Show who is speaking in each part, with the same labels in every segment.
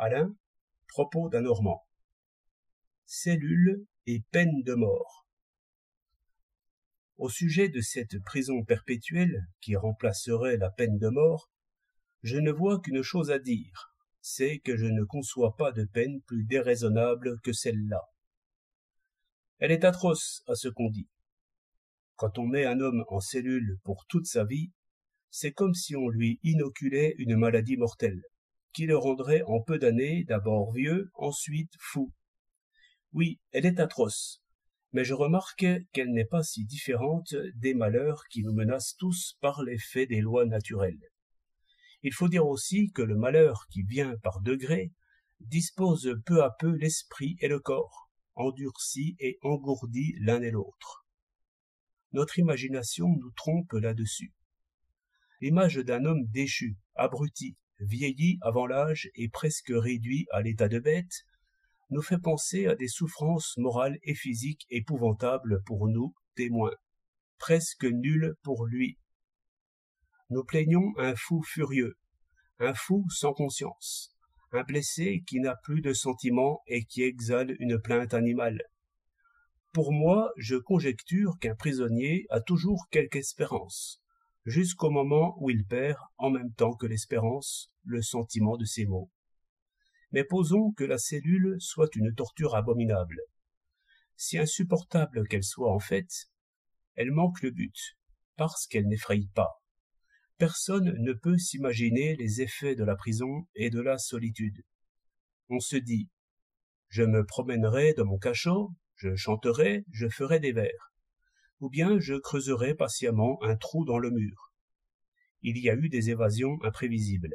Speaker 1: Alain, propos d'un Normand. Cellule et peine de mort. Au sujet de cette prison perpétuelle qui remplacerait la peine de mort, je ne vois qu'une chose à dire, c'est que je ne conçois pas de peine plus déraisonnable que celle-là. Elle est atroce à ce qu'on dit. Quand on met un homme en cellule pour toute sa vie, c'est comme si on lui inoculait une maladie mortelle, qui le rendrait en peu d'années d'abord vieux, ensuite fou. Oui, elle est atroce, mais je remarque qu'elle n'est pas si différente des malheurs qui nous menacent tous par l'effet des lois naturelles. Il faut dire aussi que le malheur qui vient par degrés dispose peu à peu l'esprit et le corps, endurcis et engourdis l'un et l'autre. Notre imagination nous trompe là-dessus. L'image d'un homme déchu, abruti, vieilli avant l'âge et presque réduit à l'état de bête, nous fait penser à des souffrances morales et physiques épouvantables pour nous, témoins, presque nulles pour lui. Nous plaignons un fou furieux, un fou sans conscience, un blessé qui n'a plus de sentiments et qui exhale une plainte animale. Pour moi, je conjecture qu'un prisonnier a toujours quelque espérance, jusqu'au moment où il perd, en même temps que l'espérance, le sentiment de ses maux. Mais posons que la cellule soit une torture abominable. Si insupportable qu'elle soit en fait, elle manque le but, parce qu'elle n'effraie pas. Personne ne peut s'imaginer les effets de la prison et de la solitude. On se dit, je me promènerai dans mon cachot, je chanterai, je ferai des vers. Ou bien je creuserai patiemment un trou dans le mur. Il y a eu des évasions imprévisibles.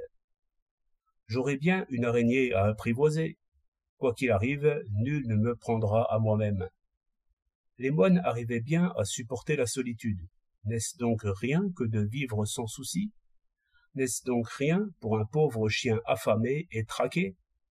Speaker 1: J'aurai bien une araignée à apprivoiser. Quoi qu'il arrive, nul ne me prendra à moi-même. Les moines arrivaient bien à supporter la solitude. N'est-ce donc rien que de vivre sans souci? N'est-ce donc rien pour un pauvre chien affamé et traqué?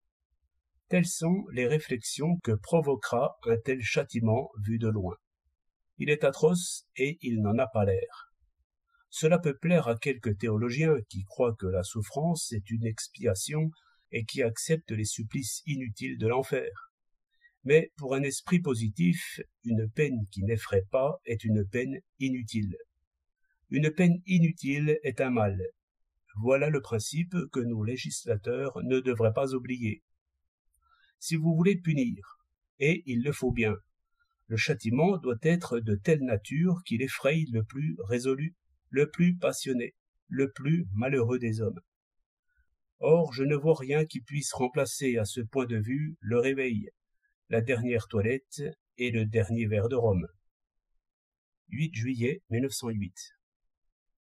Speaker 1: Telles sont les réflexions que provoquera un tel châtiment vu de loin. Il est atroce et il n'en a pas l'air. Cela peut plaire à quelques théologiens qui croient que la souffrance est une expiation et qui acceptent les supplices inutiles de l'enfer. Mais pour un esprit positif, une peine qui n'effraie pas est une peine inutile. Une peine inutile est un mal. Voilà le principe que nos législateurs ne devraient pas oublier. Si vous voulez punir, et il le faut bien, le châtiment doit être de telle nature qu'il effraie le plus résolu, le plus passionné, le plus malheureux des hommes. Or, je ne vois rien qui puisse remplacer à ce point de vue le réveil, la dernière toilette et le dernier verre de rhum. 8 juillet 1908.